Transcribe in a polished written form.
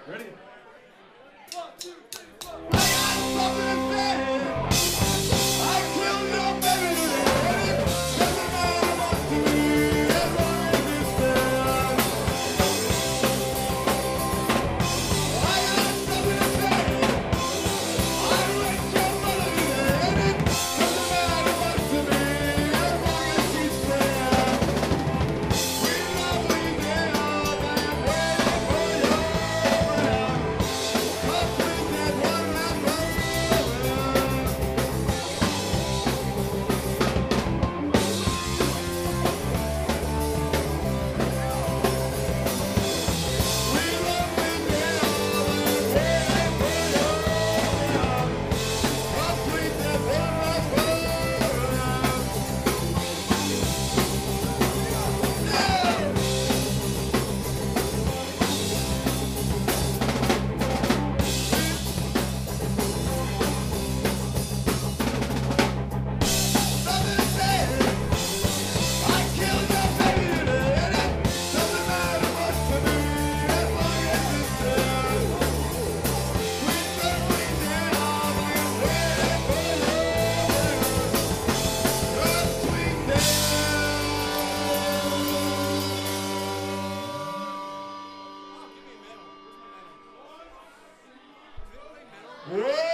Ready? 1, 2, 3, 4. I got something to say. I killed your baby today. Doesn't matter what to me as long as it's there. I got something to say. I raped your mother today. Doesn't matter what to me as long as she's there. We love you there, but I'm waiting for you. 'Cause we said one last word. Whoa!